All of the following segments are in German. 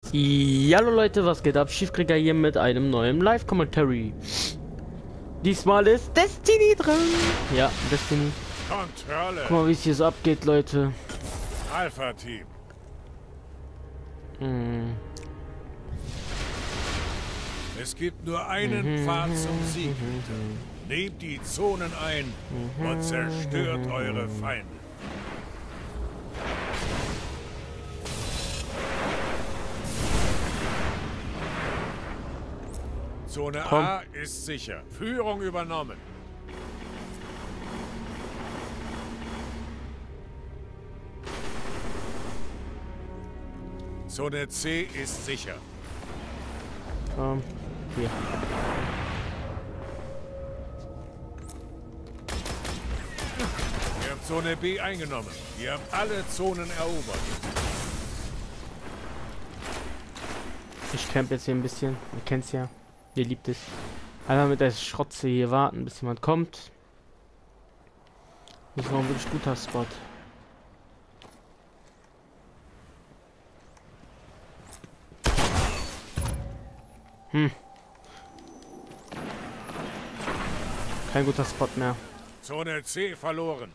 Hallo Leute, was geht ab? Schiefkrieger hier mit einem neuen Live-Commentary. Diesmal ist Destiny dran. Ja, Destiny. Kontrolle. Guck mal, wie es hier so abgeht, Leute. Alpha-Team. Es gibt nur einen Pfad zum Sieg. Nehmt die Zonen ein und zerstört eure Feinde. Zone A ist sicher. Führung übernommen. Zone C ist sicher. Komm, hier. Ihr habt Zone B eingenommen. Ihr habt alle Zonen erobert. Ich camp jetzt hier ein bisschen. Ihr kennt's ja. Ihr liebt es. Einfach mit der Schrotze hier warten, bis jemand kommt. Das ist noch ein wirklich guter Spot. Kein guter Spot mehr. Zone C verloren.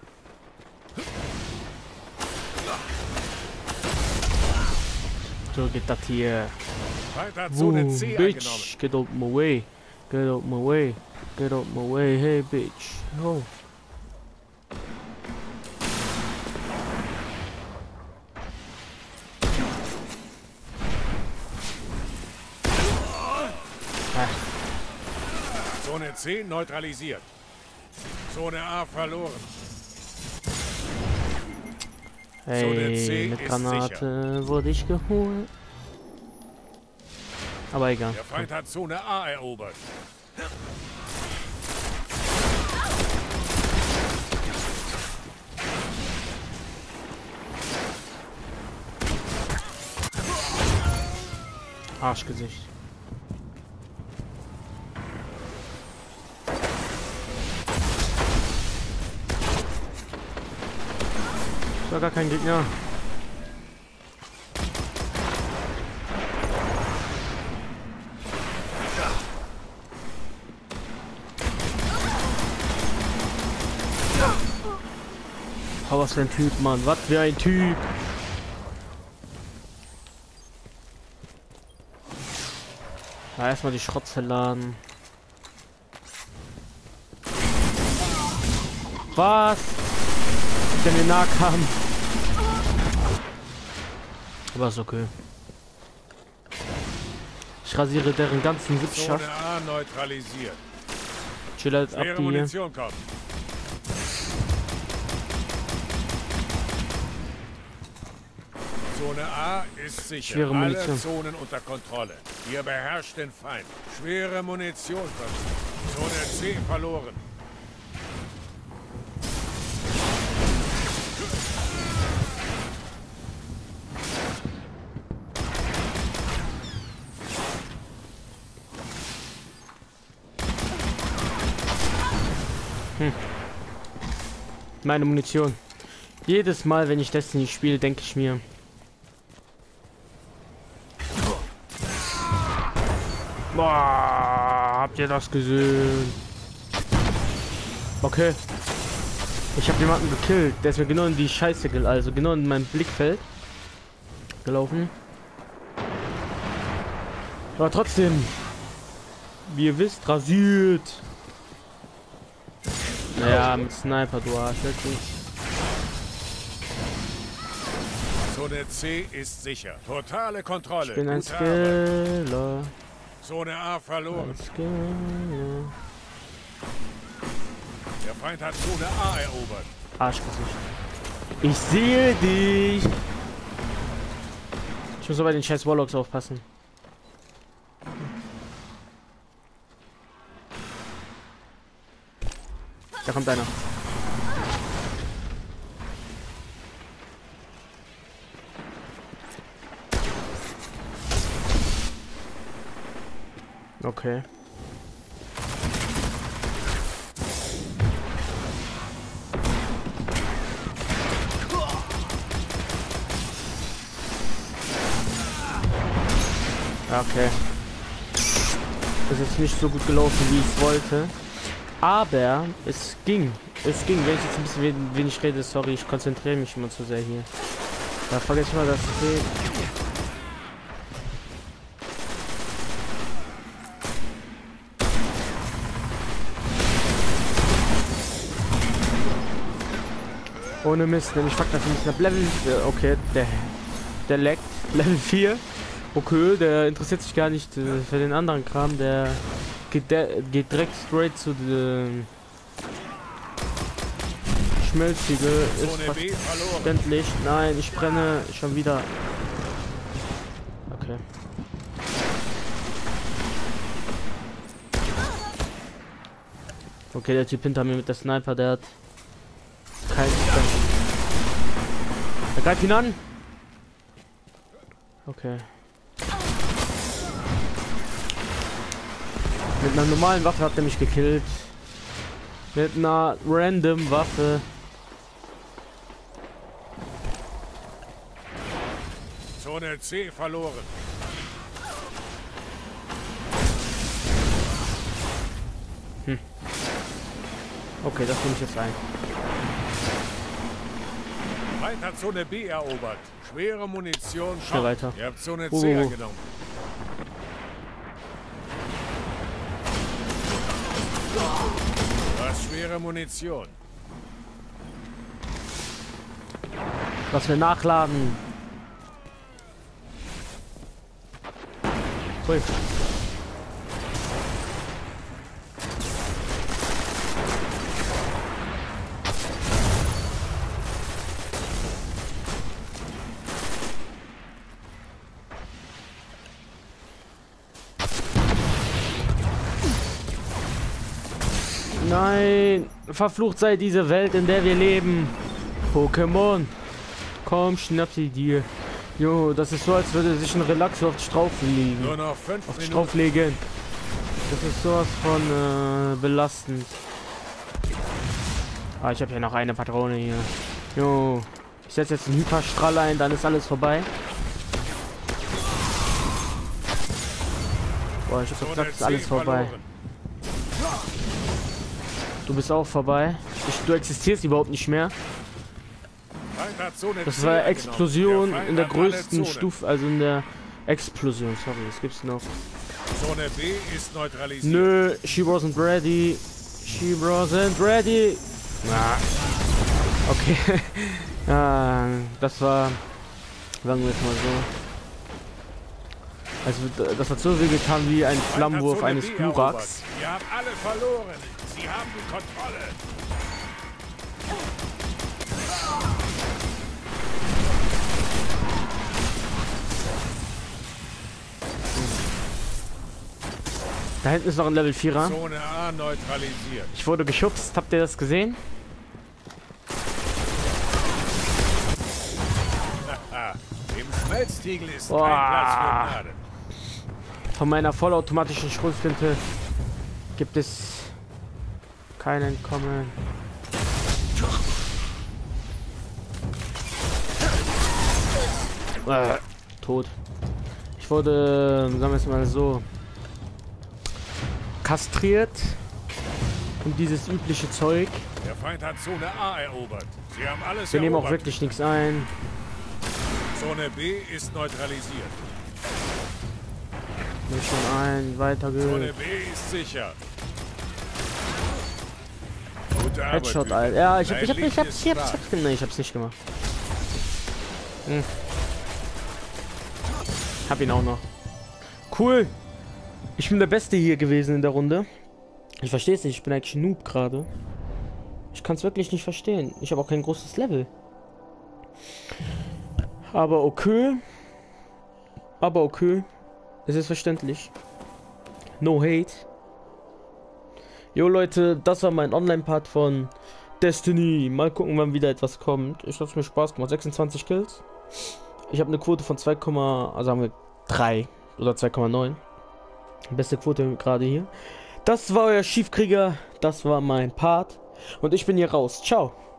So geht das hier. Weiter Zone C eingenommen. Bitch, get out my way. Get out my way. Get out my way. Hey, bitch. Oh. Zone C neutralisiert. Zone A verloren. Zone C Hey, mit ist Granate wurde ich geholt. Aber egal. Der Feind hat Zone A erobert. Arschgesicht. Das war gar kein Gegner. Oh, was für ein Typ, Mann. Was für ein Typ. Ja, erstmal die Schrotze laden. Was? Der mir nahe kam. Aber ist okay. Ich rasiere deren ganzen Sippschaft. Zone A neutralisiert. Chill jetzt ab, Schwere die hier. Munition kommt. Zone A ist sicher. Schwere Alle Munition. Zonen unter Kontrolle. Ihr beherrscht den Feind. Schwere Munition kommt. Zone C verloren. Meine Munition. Jedes Mal, wenn ich Destiny spiele, denke ich mir. Boah, habt ihr das gesehen? Okay. Ich habe jemanden gekillt. Der ist mir genau in die Scheiße also genau in mein Blickfeld gelaufen. Aber trotzdem, wie ihr wisst, rasiert. Ja, mit Sniper, du Arsch, wirklich. Zone C ist sicher. Totale Kontrolle. Ich bin ein Gute Arbeit. Skiller. Zone A verloren. Ein Skiller. Der Feind hat Zone A erobert. Arschgesicht. Ich sehe dich. Ich muss aber bei den scheiß Warlocks aufpassen. Da kommt einer. Okay. Okay. Das ist nicht so gut gelaufen, wie ich es wollte. Aber es ging. Es ging. Wenn ich jetzt ein bisschen wenig rede, sorry, ich konzentriere mich immer zu sehr hier. Da vergesse ich mal das. Ohne Mist, nämlich Fakt dafür nicht nach Level. Okay, der leckt. Level 4. Okay, der interessiert sich gar nicht für den anderen Kram. Der geht direkt straight zu dem Schmelztiegel. Ist verständlich. Nein, ich brenne schon wieder. Okay. Okay, der Typ hinter mir mit der Sniper, der hat kein Verständnis. Er greift ihn an. Okay. Mit einer normalen Waffe hat er mich gekillt. Mit einer random Waffe. Zone C verloren. Okay, das nehme ich jetzt ein. Feind hat Zone B erobert. Schwere Munition. Schnell weiter. Ihr habt Zone C eingenommen. Was schwere Munition. Lass mir nachladen. Hui. Nein, verflucht sei diese Welt, in der wir leben. Pokémon, komm, schnapp sie dir. Jo, das ist so, als würde sich ein Relaxo auf dich drauflegen. Nur noch 5 auf dich Minuten. drauflegen. Das ist sowas von belastend. Ah, ich habe hier noch eine Patrone hier. Jo, ich setze jetzt einen Hyperstrahl ein, dann ist alles vorbei. Boah, ich hab gesagt, ist alles vorbei. Du bist auch vorbei. Du existierst überhaupt nicht mehr. Das war Explosion in der größten Stufe, also in der Explosion. Sorry, was gibt's noch? Zone B ist neutralisiert. Nö, she wasn't ready. She wasn't ready. Na. Okay. Ja, das war, sagen wir es mal so. Also, das hat so viel getan wie ein Flammenwurf eines Buraks. Ihr habt alle verloren. Sie haben die Kontrolle. Da hinten ist noch ein Level 4er. Zone A neutralisiert. Ich wurde geschubst. Habt ihr das gesehen? Im Schmelztiegel ist kein Platz für Gnade. Von meiner vollautomatischen Schrotflinte gibt es kein Entkommen. Tot. Ich wurde, sagen wir es mal so, kastriert und dieses übliche Zeug. Der Feind hat Zone A erobert. Sie haben alles Wir nehmen auch erobert. wirklich nichts ein. Zone B ist neutralisiert. Nicht schon ein, weiter Zone geht's. B ist sicher. Gute Arbeit, Headshot, Typ. Alter. Ja, ich Dein hab's Licht ist schwach. nee, ich hab's nicht gemacht. Hab ihn auch noch. Cool. Ich bin der Beste hier gewesen in der Runde. Ich verstehe es nicht, ich bin eigentlich ein Noob gerade. Ich kann es wirklich nicht verstehen. Ich habe auch kein großes Level. Aber okay. Aber okay. Es ist verständlich. No hate. Jo Leute, das war mein Online-Part von Destiny. Mal gucken, wann wieder etwas kommt. Ich hoffe, es mir Spaß gemacht. 26 Kills. Ich habe eine Quote von 2, also sagen wir 3 oder 2,9. Beste Quote gerade hier. Das war euer Schiefkrieger. Das war mein Part. Und ich bin hier raus. Ciao.